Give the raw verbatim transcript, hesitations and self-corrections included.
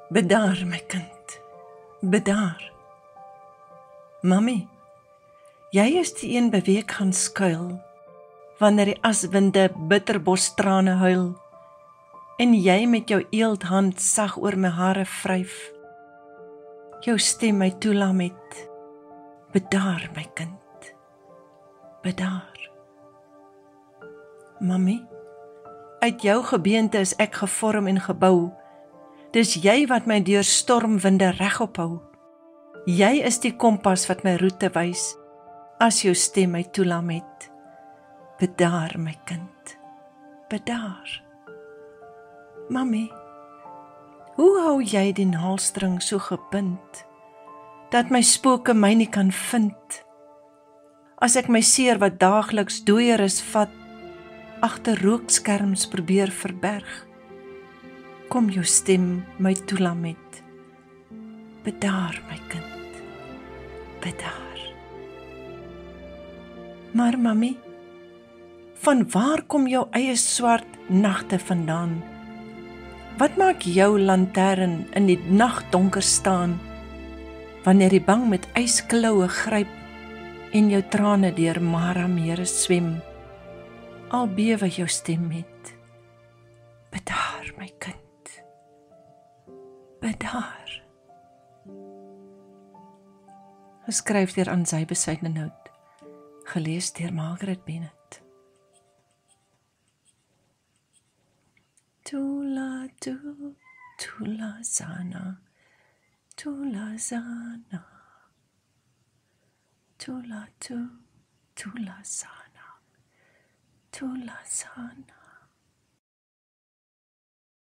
Bedaar my kind, bedaar. Mami, jy is die een by wie ek gaan skuil, wanneer die aswinde bitterbosstrane huil, en jy met jou eelthand sag oor my hare vryf, jou stem my toelaat met, bedaar my kind, bedaar. Mami, uit jou gebeente is ek gevorm en gebou, dis jy wat my deur stormwinde regop hou. Jy is die kompas wat my roete wys, as jou stem my toelaat met, bedaar my kind, bedaar. Mami, hoe hou jy die naalstring so gebind, dat my spooke my nie kan vind? As ek my seer wat daagliks dooieris vat, agter rookskerms probeer verberg, kom jou stem my toelaat met, bedaar my kind, bedaar. Maar mami, van waar kom jou eie swart nagte vandaan? Wat maak jou lantern in die nagdonker staan, wanneer die bang met ysklaue gryp en jou trane deur Mara mere swem, al bewe jou stem met, bedaar my kind, bedaar. Geskryf deur Anzai Besuidenhout, gelees deur Margaret Bennett. Tula tu, tula zana, tula zana, tula tu, tula zana, tula zana.